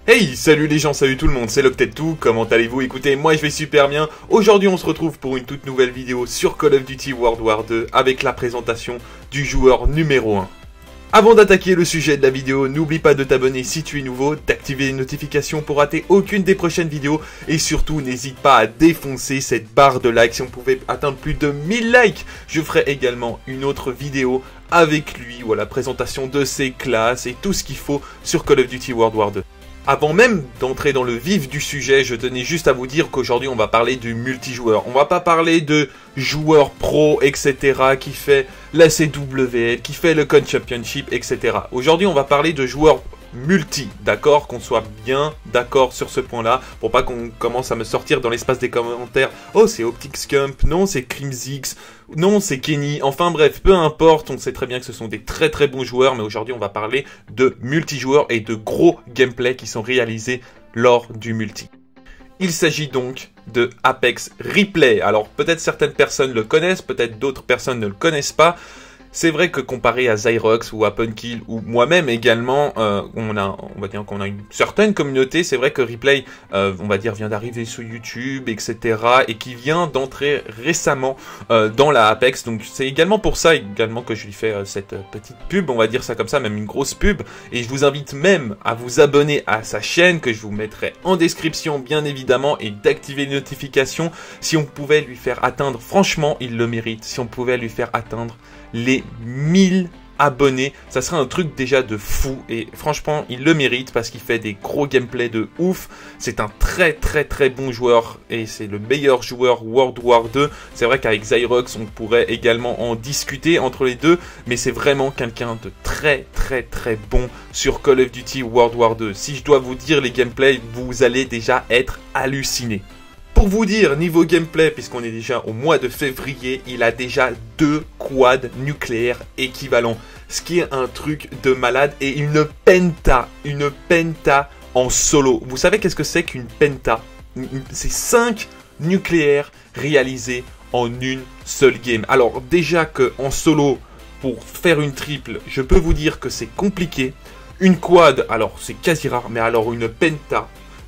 Hey, salut les gens, salut tout le monde, c'est Loctet2, comment allez-vous? Écoutez, moi je vais super bien. Aujourd'hui on se retrouve pour une toute nouvelle vidéo sur Call of Duty World War 2 avec la présentation du joueur numéro 1. Avant d'attaquer le sujet de la vidéo, n'oublie pas de t'abonner si tu es nouveau, d'activer les notifications pour rater aucune des prochaines vidéos et surtout n'hésite pas à défoncer cette barre de likes. Si on pouvait atteindre plus de 1000 likes, je ferai également une autre vidéo avec lui, voilà, présentation de ses classes et tout ce qu'il faut sur Call of Duty World War 2. Avant même d'entrer dans le vif du sujet, je tenais juste à vous dire qu'aujourd'hui on va parler du multijoueur. On va pas parler de joueurs pro, etc. qui fait la CWL, qui fait le COD Championship, etc. Aujourd'hui on va parler de joueurs multi, d'accord? Qu'on soit bien d'accord sur ce point-là, pour pas qu'on commence à me sortir dans l'espace des commentaires. Oh, c'est Optic Scump, non, c'est Crimzix, non, c'est Kenny. Enfin bref, peu importe, on sait très bien que ce sont des très très bons joueurs, mais aujourd'hui on va parler de multijoueurs et de gros gameplays qui sont réalisés lors du multi. Il s'agit donc de Apex Replay. Alors peut-être certaines personnes le connaissent, peut-être d'autres personnes ne le connaissent pas. C'est vrai que comparé à Zyrox ou à Punkill ou moi-même également, on va dire qu'on a une certaine communauté. C'est vrai que Replay, on va dire, vient d'arriver sur YouTube, etc. et qui vient d'entrer récemment dans la Apex. Donc c'est également pour ça également que je lui fais cette petite pub, on va dire ça comme ça, même une grosse pub. Et je vous invite même à vous abonner à sa chaîne que je vous mettrai en description bien évidemment et d'activer les notifications. Si on pouvait lui faire atteindre, franchement il le mérite, si on pouvait lui faire atteindre les 1000 abonnés, ça serait un truc déjà de fou et franchement il le mérite parce qu'il fait des gros gameplays de ouf. C'est un très bon joueur et c'est le meilleur joueur World War 2. C'est vrai qu'avec Zyrox on pourrait également en discuter entre les deux, mais c'est vraiment quelqu'un de très bon sur Call of Duty World War 2. Si je dois vous dire les gameplays, vous allez déjà être hallucinés. Pour vous dire, niveau gameplay, puisqu'on est déjà au mois de février, il a déjà 2 quads nucléaires équivalents. Ce qui est un truc de malade. Et une penta en solo. Vous savez qu'est-ce que c'est qu'une penta? C'est 5 nucléaires réalisés en une seule game. Alors déjà qu'en solo, pour faire une triple, je peux vous dire que c'est compliqué. Une quad, alors c'est quasi rare, mais alors une penta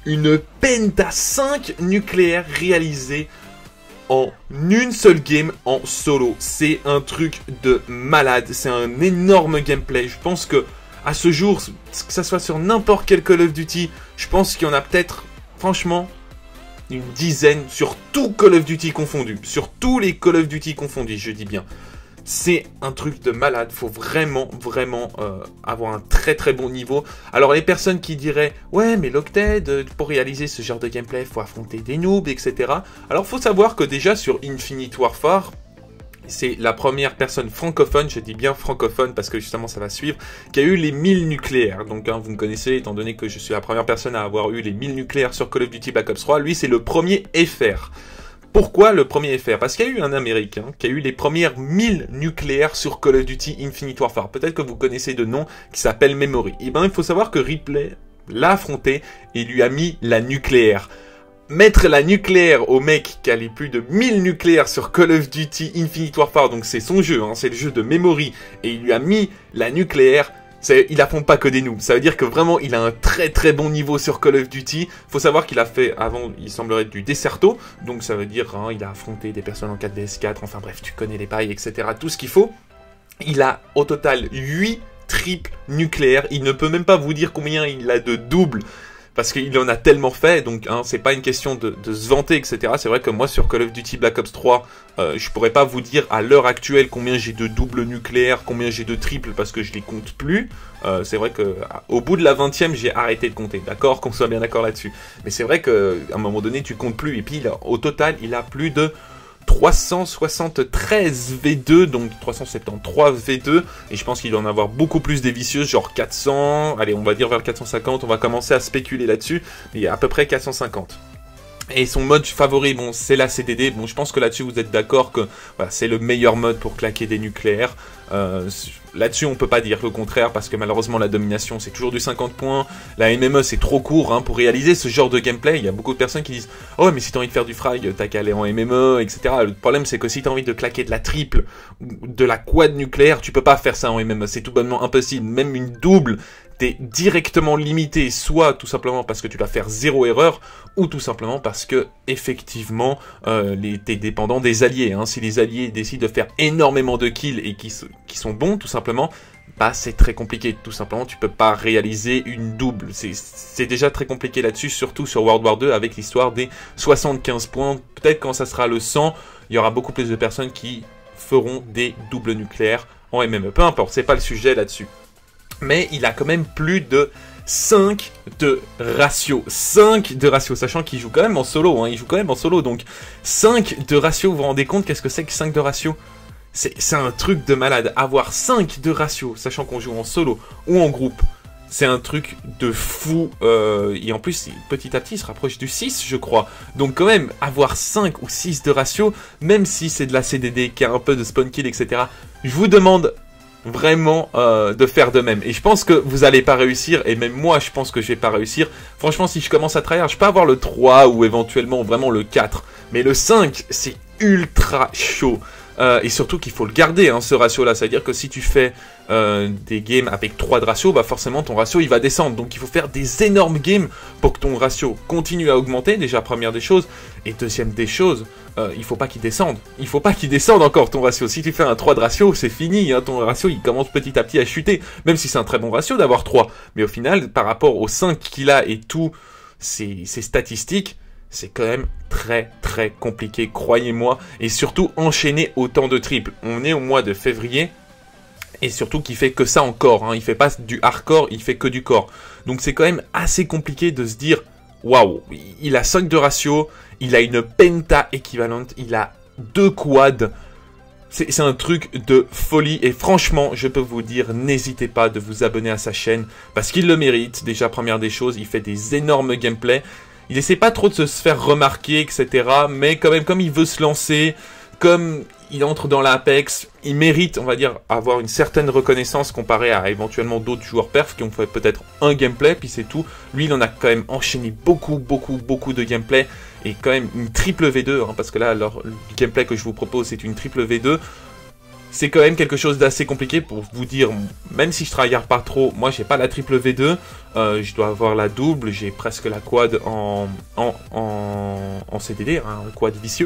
5 nucléaires réalisés en une seule game en solo. C'est un truc de malade. C'est un énorme gameplay. Je pense que à ce jour, que ça soit sur n'importe quel Call of Duty, je pense qu'il y en a peut-être, franchement, une dizaine sur tout Call of Duty confondu. Sur tous les Call of Duty confondus, je dis bien. C'est un truc de malade, faut vraiment avoir un très bon niveau. Alors les personnes qui diraient « Ouais mais Loctet, pour réaliser ce genre de gameplay, faut affronter des noobs, etc. » Alors faut savoir que déjà sur Infinite Warfare, c'est la première personne francophone, je dis bien francophone parce que justement ça va suivre, qui a eu les 1000 nucléaires. Donc vous me connaissez étant donné que je suis la première personne à avoir eu les 1000 nucléaires sur Call of Duty Black Ops 3. Lui c'est le premier FR. Pourquoi le premier FR? Parce qu'il y a eu un Américain qui a eu les premières 1000 nucléaires sur Call of Duty Infinite Warfare. Peut-être que vous connaissez de nom, qui s'appelle Memory. Et ben il faut savoir que Replay l'a affronté et lui a mis la nucléaire. Mettre la nucléaire au mec qui a les plus de 1000 nucléaires sur Call of Duty Infinite Warfare, donc c'est son jeu, hein, c'est le jeu de Memory, et il lui a mis la nucléaire. Il affronte pas que des noobs. Ça veut dire que vraiment il a un très bon niveau sur Call of Duty. Faut savoir qu'il a fait avant, il semblerait du Deserto. Donc ça veut dire hein, il a affronté des personnes en 4vs4. Enfin bref, tu connais les pailles, etc. Tout ce qu'il faut. Il a au total 8 triples nucléaires. Il ne peut même pas vous dire combien il a de doubles. Parce qu'il en a tellement fait, donc hein, c'est pas une question de se vanter, etc. C'est vrai que moi sur Call of Duty Black Ops 3, je pourrais pas vous dire à l'heure actuelle combien j'ai de doubles nucléaires, combien j'ai de triples, parce que je les compte plus. C'est vrai que au bout de la 20e, j'ai arrêté de compter, d'accord, qu'on soit bien d'accord là-dessus. Mais c'est vrai qu'à un moment donné, tu comptes plus, et puis au total, il a plus de 373 V2, donc 373 V2, et je pense qu'il doit en avoir beaucoup plus des vicieuses, genre 400, allez on va dire vers 450, on va commencer à spéculer là-dessus, mais il y a à peu près 450. Et son mode favori, bon, c'est la CDD. Bon, je pense que là-dessus, vous êtes d'accord que voilà, c'est le meilleur mode pour claquer des nucléaires. Là-dessus, on peut pas dire le contraire, parce que malheureusement, la domination, c'est toujours du 50 points. La MME, c'est trop court hein, pour réaliser ce genre de gameplay. Il y a beaucoup de personnes qui disent « Oh, mais si t'as envie de faire du frag, t'as qu'à aller en MME, etc. » Le problème, c'est que si t'as envie de claquer de la triple, de la quad nucléaire, tu peux pas faire ça en MME. C'est tout bonnement impossible. Même une double, t'es directement limité, soit tout simplement parce que tu dois faire 0 erreur, ou tout simplement parce que, effectivement, t'es dépendant des alliés. Hein. Si les alliés décident de faire énormément de kills et qui sont bons, tout simplement, bah c'est très compliqué. Tout simplement, tu peux pas réaliser une double. C'est déjà très compliqué là-dessus, surtout sur World War 2, avec l'histoire des 75 points. Peut-être quand ça sera le 100, il y aura beaucoup plus de personnes qui feront des doubles nucléaires en MME. Peu importe, c'est pas le sujet là-dessus. Mais il a quand même plus de 5 de ratio. 5 de ratio, sachant qu'il joue quand même en solo. Hein, il joue quand même en solo, donc 5 de ratio, vous vous rendez compte qu'est-ce que c'est que 5 de ratio? C'est un truc de malade. Avoir 5 de ratio, sachant qu'on joue en solo ou en groupe, c'est un truc de fou. Et en plus, petit à petit, il se rapproche du 6, je crois. Donc quand même, avoir 5 ou 6 de ratio, même si c'est de la CDD, qui a un peu de spawn kill, etc., je vous demande vraiment de faire de même. Et je pense que vous allez pas réussir, et même moi, je pense que je vais pas réussir. Franchement, si je commence à tryhard, je peux avoir le 3 ou éventuellement vraiment le 4. Mais le 5, c'est ultra chaud. Et surtout qu'il faut le garder, hein, ce ratio-là. C'est-à-dire que si tu fais des games avec 3 de ratio, bah forcément ton ratio il va descendre. Donc il faut faire des énormes games pour que ton ratio continue à augmenter, déjà première des choses. Et deuxième des choses, il faut pas qu'il descende. Il faut pas qu'il descende encore ton ratio. Si tu fais un 3 de ratio, c'est fini. Hein, ton ratio il commence petit à petit à chuter. Même si c'est un très bon ratio d'avoir 3. Mais au final, par rapport aux 5 qu'il a et tout ces statistiques, c'est quand même très compliqué, croyez-moi. Et surtout, enchaîner autant de triples. On est au mois de février. Et surtout qu'il fait que ça encore. Hein. Il fait pas du hardcore, il fait que du corps. Donc c'est quand même assez compliqué de se dire, waouh, il a 5 de ratio, il a une penta équivalente, il a 2 quads. C'est un truc de folie. Et franchement, je peux vous dire, n'hésitez pas de vous abonner à sa chaîne. Parce qu'il le mérite. Déjà, première des choses, il fait des énormes gameplays. Il essaie pas trop de se faire remarquer, etc. Mais quand même, comme il veut se lancer, comme il entre dans l'Apex, il mérite, on va dire, avoir une certaine reconnaissance comparé à éventuellement d'autres joueurs perf qui ont fait peut-être un gameplay, puis c'est tout. Lui, il en a quand même enchaîné beaucoup de gameplay. Et quand même une triple V2, hein, parce que là, le gameplay que je vous propose, c'est une triple V2. C'est quand même quelque chose d'assez compliqué pour vous dire, même si je tryhard pas trop, moi j'ai pas la triple V2, je dois avoir la double, j'ai presque la quad en CDD, hein, un quad vicieux.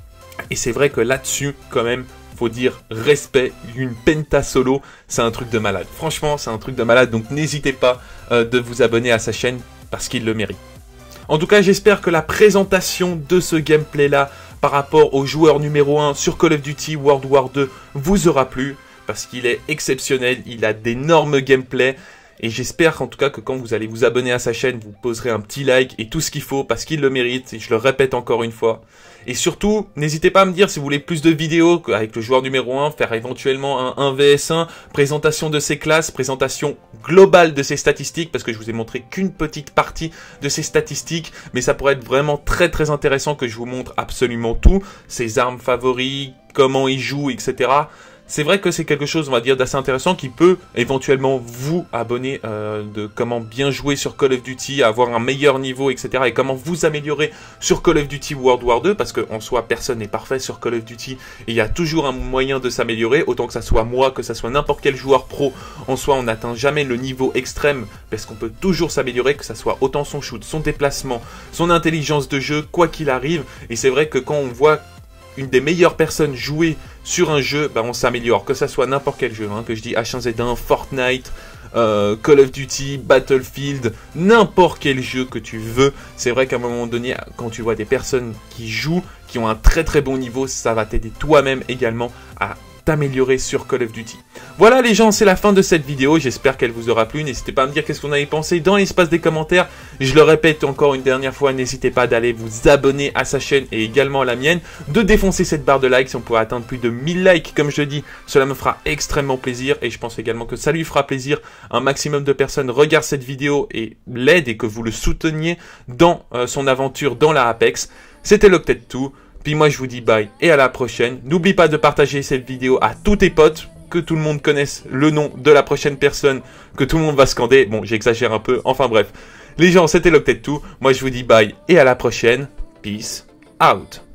Et c'est vrai que là-dessus, quand même, faut dire respect, une penta solo, c'est un truc de malade. Franchement, c'est un truc de malade, donc n'hésitez pas de vous abonner à sa chaîne, parce qu'il le mérite. En tout cas, j'espère que la présentation de ce gameplay-là, par rapport au joueur numéro 1 sur Call of Duty World War 2 vous aura plu, parce qu'il est exceptionnel, il a d'énormes gameplays, et j'espère en tout cas que quand vous allez vous abonner à sa chaîne, vous poserez un petit like et tout ce qu'il faut, parce qu'il le mérite, et je le répète encore une fois. Et surtout, n'hésitez pas à me dire si vous voulez plus de vidéos avec le joueur numéro 1, faire éventuellement un 1vs1, présentation de ses classes, présentation globale de ses statistiques, parce que je vous ai montré qu'une petite partie de ses statistiques, mais ça pourrait être vraiment très intéressant que je vous montre absolument tout, ses armes favoris, comment il joue, etc. C'est vrai que c'est quelque chose, on va dire, d'assez intéressant qui peut éventuellement vous abonner de comment bien jouer sur Call of Duty, avoir un meilleur niveau, etc. et comment vous améliorer sur Call of Duty World War 2, parce qu'en soi, personne n'est parfait sur Call of Duty et il y a toujours un moyen de s'améliorer, autant que ça soit moi, que ça soit n'importe quel joueur pro. En soi, on n'atteint jamais le niveau extrême parce qu'on peut toujours s'améliorer, que ça soit autant son shoot, son déplacement, son intelligence de jeu, quoi qu'il arrive. Et c'est vrai que quand on voit une des meilleures personnes jouer sur un jeu, bah on s'améliore, que ça soit n'importe quel jeu, hein, que je dis H1Z1, Fortnite, Call of Duty, Battlefield, n'importe quel jeu que tu veux. C'est vrai qu'à un moment donné, quand tu vois des personnes qui jouent, qui ont un très bon niveau, ça va t'aider toi-même également à t'améliorer sur Call of Duty. Voilà les gens, c'est la fin de cette vidéo, j'espère qu'elle vous aura plu. N'hésitez pas à me dire qu'est-ce qu'on avait pensé dans l'espace des commentaires. Je le répète encore une dernière fois, n'hésitez pas d'aller vous abonner à sa chaîne et également à la mienne, de défoncer cette barre de likes. Si on pourrait atteindre plus de 1000 likes, comme je dis, cela me fera extrêmement plaisir et je pense également que ça lui fera plaisir. Un maximum de personnes regardent cette vidéo et l'aident et que vous le souteniez dans son aventure dans la Apex. C'était Loctet2. Puis moi je vous dis bye et à la prochaine. N'oublie pas de partager cette vidéo à tous tes potes, que tout le monde connaisse le nom de la prochaine personne, que tout le monde va scander. Bon, j'exagère un peu, enfin bref. Les gens, c'était Loctet2. Moi je vous dis bye et à la prochaine. Peace out.